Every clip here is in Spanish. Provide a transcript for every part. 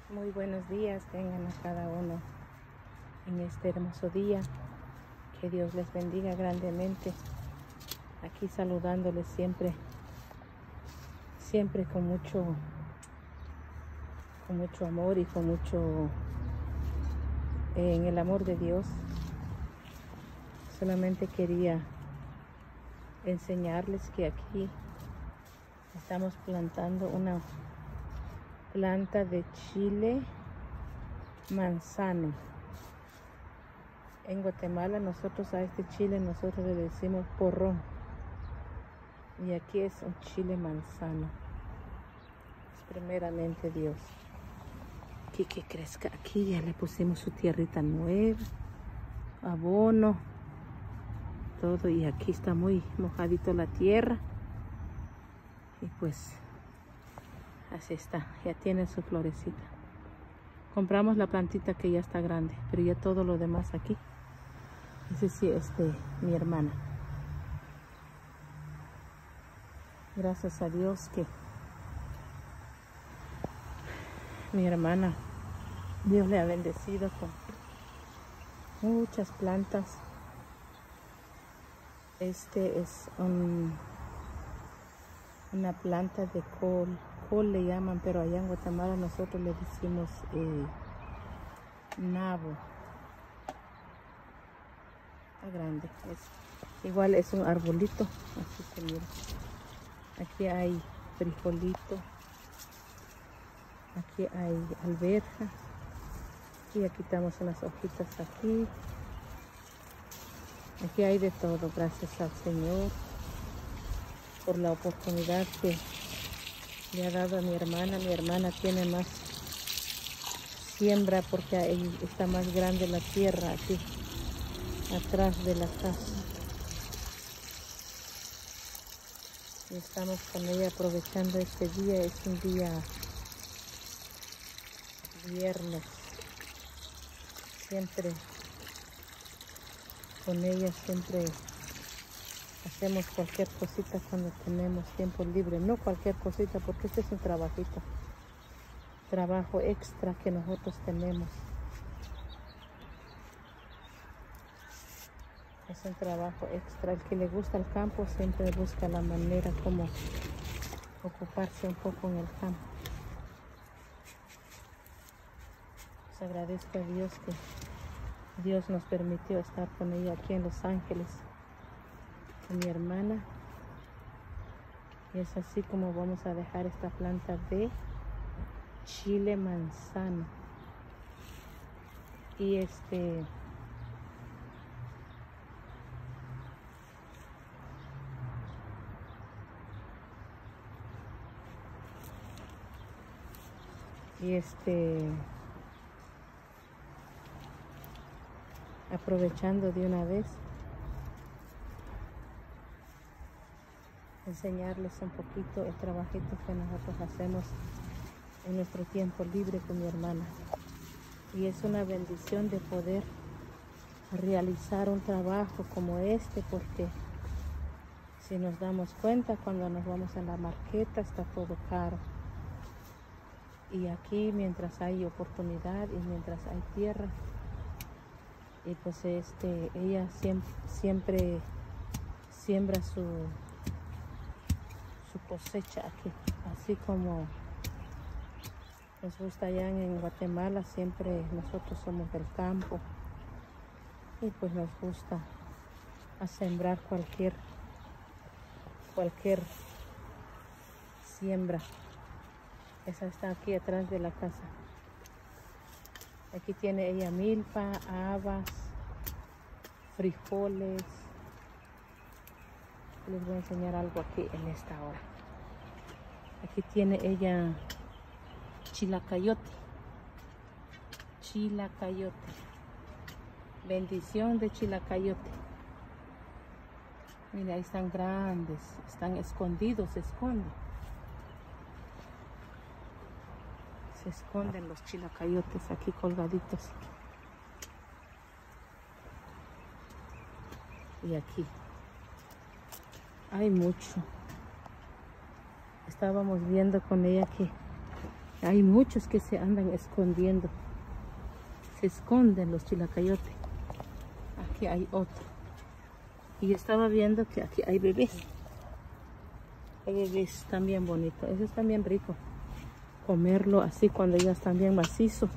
Muy buenos días tengan a cada uno en este hermoso día. Que Dios les bendiga grandemente. Aquí saludándoles siempre con mucho amor y con mucho en el amor de Dios. Solamente quería enseñarles que aquí estamos plantando una planta de chile manzano. En Guatemala nosotros a este chile nosotros le decimos porrón, y aquí es un chile manzano. Es primeramente Dios. Aquí que crezca, aquí ya le pusimos su tierrita nueva, abono, todo, y aquí está muy mojadito la tierra. Y pues así está, ya tiene su florecita. Compramos la plantita que ya está grande, pero ya todo lo demás aquí, ese sí es de mi hermana. Gracias a Dios que mi hermana, Dios le ha bendecido con muchas plantas. Este es una planta de col le llaman, pero allá en Guatemala nosotros le decimos nabo. Está grande, igual es un arbolito, así se mira. Aquí hay frijolito, aquí hay alberja, y ya quitamos unas hojitas aquí. Aquí hay de todo, gracias al Señor por la oportunidad que le ha dado a mi hermana. Mi hermana tiene más siembra porque ahí está más grande la tierra aquí atrás de la casa. Y estamos con ella aprovechando este día. Es un día viernes. Siempre con ella hacemos cualquier cosita cuando tenemos tiempo libre. No cualquier cosita, porque este es un trabajito, trabajo extra que nosotros tenemos. Es un trabajo extra. El que le gusta el campo siempre busca la manera como ocuparse un poco en el campo. Pues agradezco a Dios que Dios nos permitió estar con ella aquí en Los Ángeles, con mi hermana. Y es así como vamos a dejar esta planta de chile manzano. Y aprovechando de una vez, enseñarles un poquito el trabajito que nosotros hacemos en nuestro tiempo libre con mi hermana. Y es una bendición de poder realizar un trabajo como este, porque si nos damos cuenta, cuando nos vamos a la marqueta está todo caro. Y aquí, mientras hay oportunidad y mientras hay tierra, y pues ella siempre siembra su cosecha aquí, así como nos gusta allá en Guatemala. Siempre nosotros somos del campo y pues nos gusta a sembrar cualquier siembra. Esa está aquí atrás de la casa. Aquí tiene ella milpa, habas, frijoles. Les voy a enseñar algo aquí en esta hora. Aquí tiene ella chilacayote. Chilacayote. Bendición de chilacayote. Mira, ahí están grandes. Están escondidos, se esconden. Se esconden los chilacayotes aquí colgaditos. Y aquí hay mucho. Estábamos viendo con ella que Hay muchos que se andan escondiendo. Se esconden los chilacayotes. Aquí hay otro. Y estaba viendo que aquí hay bebés. Hay bebés también bonitos. Eso es también rico. Comerlo así cuando ya están bien macizos.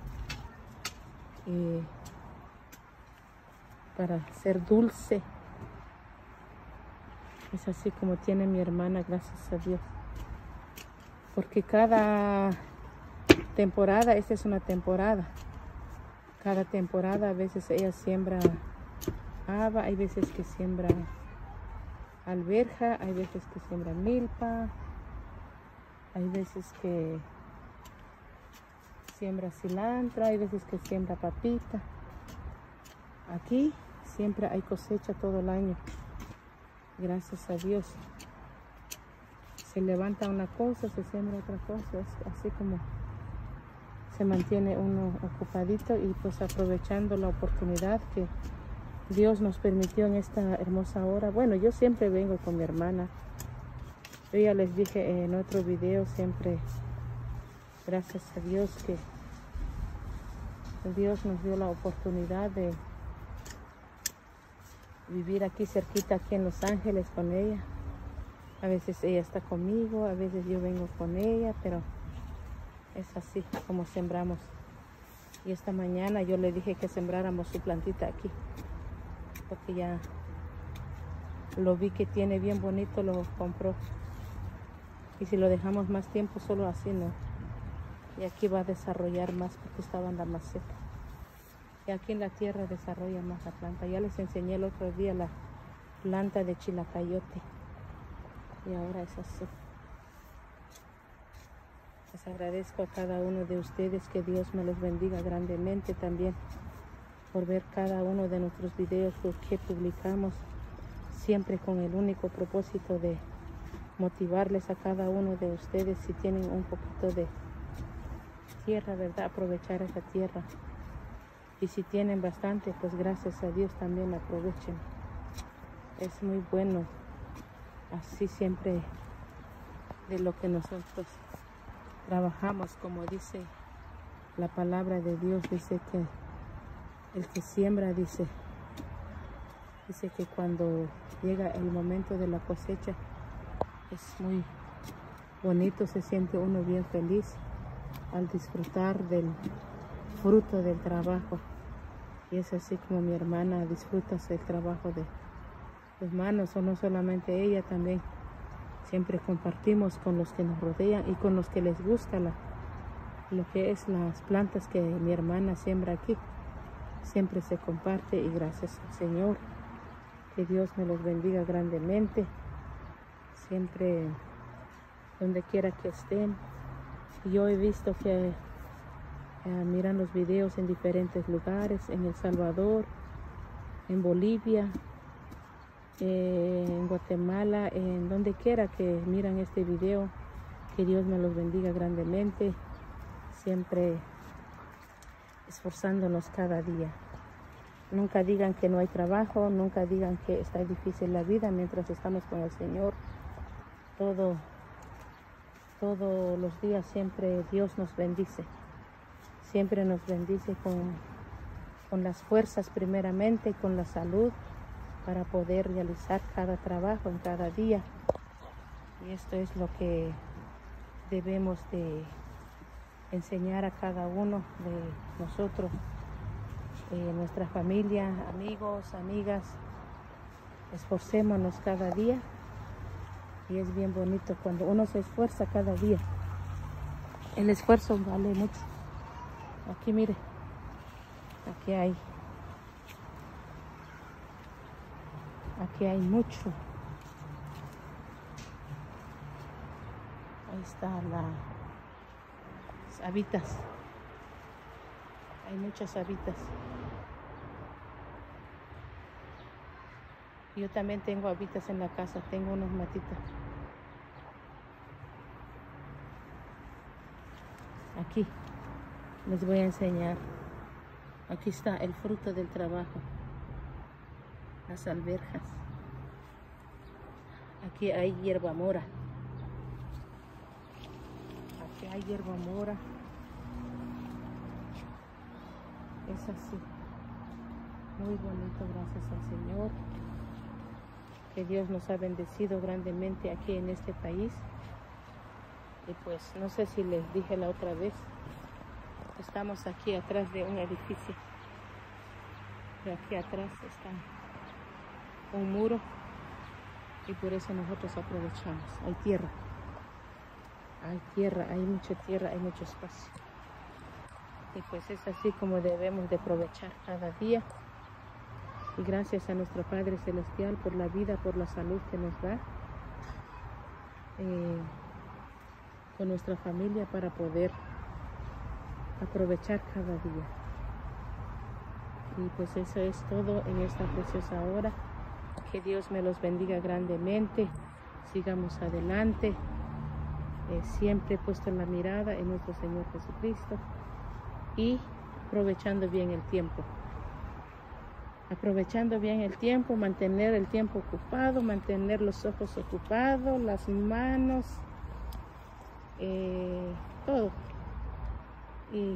Para hacer dulce. Es así como tiene mi hermana, gracias a Dios. Porque cada temporada, esta es una temporada. Cada temporada a veces ella siembra haba, hay veces que siembra alberja, hay veces que siembra milpa, hay veces que siembra cilantro, hay veces que siembra papita. Aquí siempre hay cosecha todo el año. Gracias a Dios. Se levanta una cosa, se siembra otra cosa, así como se mantiene uno ocupadito y pues aprovechando la oportunidad que Dios nos permitió en esta hermosa hora. Bueno, yo siempre vengo con mi hermana. Yo ya les dije en otro video, siempre gracias a Dios que Dios nos dio la oportunidad de vivir aquí cerquita, aquí en Los Ángeles con ella. A veces ella está conmigo, a veces yo vengo con ella, pero es así como sembramos. Y esta mañana yo le dije que sembráramos su plantita aquí, porque ya lo vi que tiene bien bonito, lo compró. Y si lo dejamos más tiempo solo así, no. Y aquí va a desarrollar más porque estaba en la maceta. Y aquí en la tierra desarrolla más la planta. Ya les enseñé el otro día la planta de chilacayote. Y ahora es así. Les agradezco a cada uno de ustedes, que Dios me los bendiga grandemente también por ver cada uno de nuestros videos que publicamos, siempre con el único propósito de motivarles a cada uno de ustedes. Si tienen un poquito de tierra, ¿verdad? Aprovechar esa tierra. Y si tienen bastante, pues gracias a Dios también aprovechen. Es muy bueno así siempre de lo que nosotros trabajamos, como dice la palabra de Dios. Dice que el que siembra, dice que cuando llega el momento de la cosecha es muy bonito, se siente uno bien feliz al disfrutar del fruto del trabajo. Y es así como mi hermana disfruta el trabajo de sus manos, o no solamente ella, también siempre compartimos con los que nos rodean y con los que les gusta lo que es las plantas que mi hermana siembra aquí. Siempre se comparte y gracias al Señor. Que Dios me los bendiga grandemente. Siempre, donde quiera que estén. Yo he visto que miran los videos en diferentes lugares, en El Salvador, en Bolivia, en Guatemala, en donde quiera que miran este video. Que Dios me los bendiga grandemente. Siempre esforzándonos cada día. Nunca digan que no hay trabajo, nunca digan que está difícil la vida mientras estamos con el Señor. Todos los días siempre Dios nos bendice. Siempre nos bendice con las fuerzas primeramente, con la salud, para poder realizar cada trabajo en cada día. Y esto es lo que debemos de enseñar a cada uno de nosotros, nuestra familia, amigos, amigas. Esforcémonos cada día. Y es bien bonito cuando uno se esfuerza cada día. El esfuerzo vale mucho. Aquí mire, aquí hay mucho. Ahí está las habitas. Hay muchas habitas. Yo también tengo habitas en la casa, tengo unas matitas. Aquí les voy a enseñar. Aquí está el fruto del trabajo. Las alberjas. Aquí hay hierba mora. Aquí hay hierba mora. Es así. Muy bonito, gracias al Señor. Que Dios nos ha bendecido grandemente aquí en este país. Y pues no sé si les dije la otra vez, estamos aquí atrás de un edificio. De aquí atrás está un muro y por eso nosotros aprovechamos. Hay tierra, hay mucha tierra, hay mucho espacio. Y pues es así como debemos de aprovechar cada día. Y gracias a nuestro Padre Celestial por la vida, por la salud que nos da. Con nuestra familia para poder aprovechar cada día. Y pues eso es todo en esta preciosa hora. Que Dios me los bendiga grandemente. Sigamos adelante. Siempre he puesto la mirada en nuestro Señor Jesucristo. Y aprovechando bien el tiempo. Aprovechando bien el tiempo, mantener el tiempo ocupado, mantener los ojos ocupados, las manos, todo. Y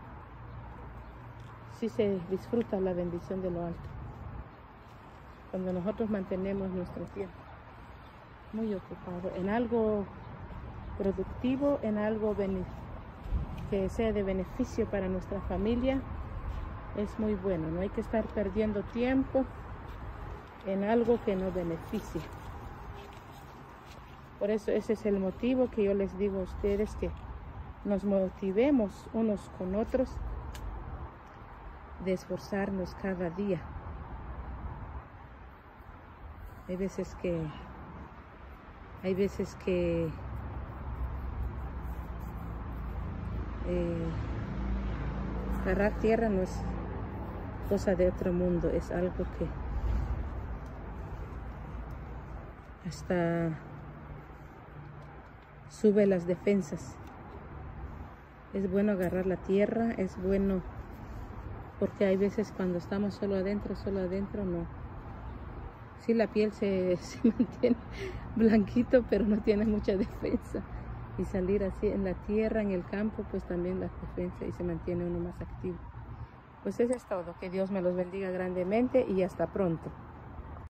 sí se disfruta la bendición de lo alto cuando nosotros mantenemos nuestro tiempo muy ocupado en algo productivo, en algo que sea de beneficio para nuestra familia. Es muy bueno, no hay que estar perdiendo tiempo en algo que nos beneficie. Por eso ese es el motivo que yo les digo a ustedes, que nos motivemos unos con otros de esforzarnos cada día. Hay veces que agarrar tierra no es cosa de otro mundo, es algo que hasta sube las defensas. Es bueno agarrar la tierra, es bueno, porque hay veces cuando estamos solo adentro no. Sí, la piel se mantiene blanquito, pero no tiene mucha defensa. Y salir así en la tierra, en el campo, pues también la defensa, y se mantiene uno más activo. Pues eso es todo. Que Dios me los bendiga grandemente y hasta pronto.